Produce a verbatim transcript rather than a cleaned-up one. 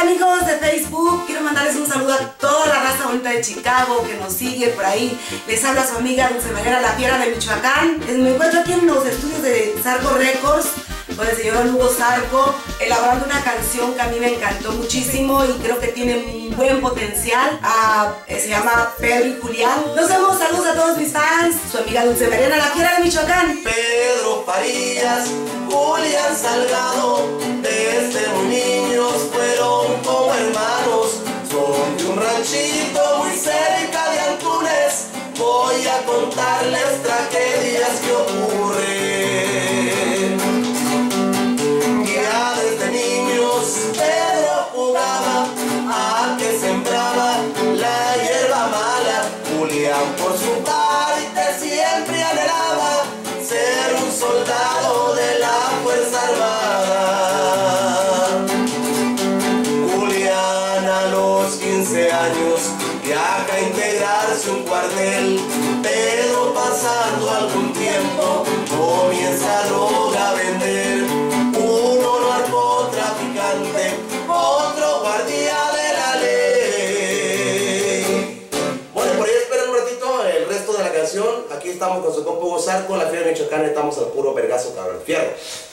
Hola amigos de Facebook, quiero mandarles un saludo a toda la raza bonita de Chicago que nos sigue por ahí. Les habla su amiga Dulce María La Fiera de Michoacán. Me encuentro aquí en los estudios de Zarco Records con el señor Hugo Zarco, elaborando una canción que a mí me encantó muchísimo y creo que tiene un buen potencial. Ah, se llama Pedro y Julián. Nos vemos, saludos a todos mis fans. Su amiga Dulce María La Fiera de Michoacán. Pedro Farías, Julián Salgado, desde muy niños fueron como hermanos. Son de un ranchito muy cerca de Antunes. Voy a contarles tragedias que ocurren. Ya desde niños Pedro jugaba a que sembraba la hierba mala. Julián por su parte siempre anhelaba ser un soldado de la Fuerza Armada. Julián a los quince años viaja a integrarse un cuartel. Pedro, pasando algún tiempo, comienza droga a vender. Uno narcotraficante, otro guardia de la ley. Bueno, por ahí esperen un ratito el resto de la canción. Aquí estamos con su compa Hugo Zarco, La Fiera de Michoacán. Estamos al puro vergazo, cabrón. Fierro.